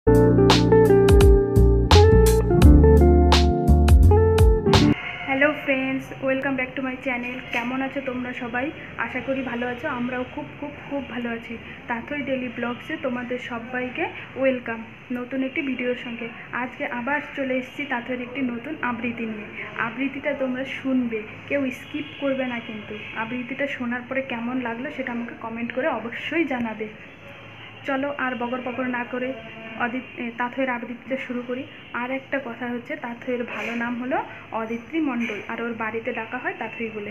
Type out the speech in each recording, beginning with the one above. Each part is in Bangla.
Hello friends, welcome back to my channel. কেমন আছো তোমরা সবাই? আশা করি ভালো আছো। আমরাও খুব খুব খুব ভালো আছি। তাথই ডেলি ব্লগসে তোমাদের সবাইকে ওয়েলকাম নতুন একটি ভিডিওর সঙ্গে। আজকে আবার চলে এসেছি তাথইয়ের একটি নতুন আবৃত্তি নিয়ে। আবৃত্তিটা তোমরা শুনবে, কেউ স্কিপ করবে না কিন্তু। আবৃত্তিটা শোনার পরে কেমন লাগলো সেটা আমাকে কমেন্ট করে অবশ্যই জানাবে। চলো আর বগর বগর না করে তাথইয়ের আবৃত্তিটা শুরু করি। আর একটা কথা হচ্ছে, তাথইয়ের ভালো নাম হলো অদিতি মণ্ডল, আর ওর বাড়িতে ডাকা হয় তাথই বলে।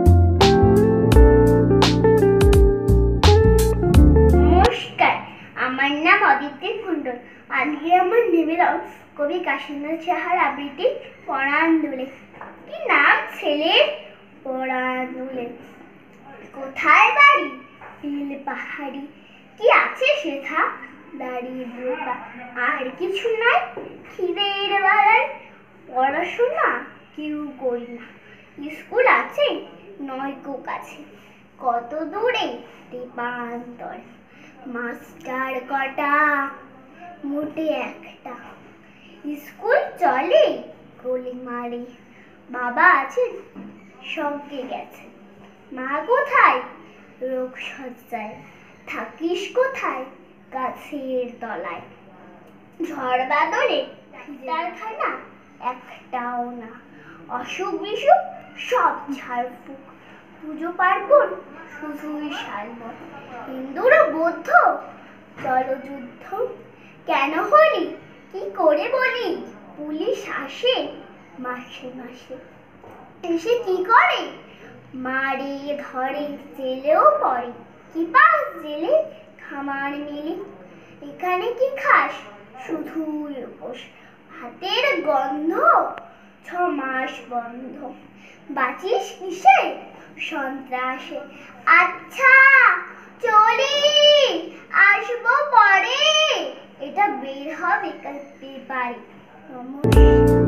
নমস্কার, আমার নাম অদিতি মণ্ডল। আজকে আমার নিবেদন কবি কাশীনাথ সাহার আবৃত্তি পরাণ দুলে। কি নাম ছেলের? পরাণ দুলে। কোথায় বাড়ি? বিল পাহাড়ি। কি আছে সেথা? দারিদ্রতা আর কিছু নাই। খিদের বেলায় পড়াশোনা কেউ করি না। স্কুল আছে নয়কো কাছে, কত দূরে দীপান্তর। মাস্টার কটা? মোটে একটা। স্কুল চলে গলি মারে। বাবা আছেন সঙ্গে গেছে। মা কোথায়? রোগ সজ্জায়। থাকিস কোথায়? গাছের তলায়। ঝড় বাদলে কারখানা একটাও না। অসুখ বিসুখ সব ঝাড়ফুঁক। পুজো পার্বণ শুধুই সালবন। হিন্দুর বৌদ্ধ জলযুদ্ধ কেন হলি? কি করে বলি? পুলিশ আসে মাসে মাসে। এসে কি করে? মারে ধরে, জেলেও পড়ে। কি পাস জেলে? খামার মিলে। এখানে কি খাস? শুধুই উপোস। হাতের গন্ধ 6 মাস বন্ধ। বাঁচিস কিসে? সন্ত্রাসে। আচ্ছা চলি, আসবো পরে। এটা বের হবে কাল পেপারে। নমস্কার।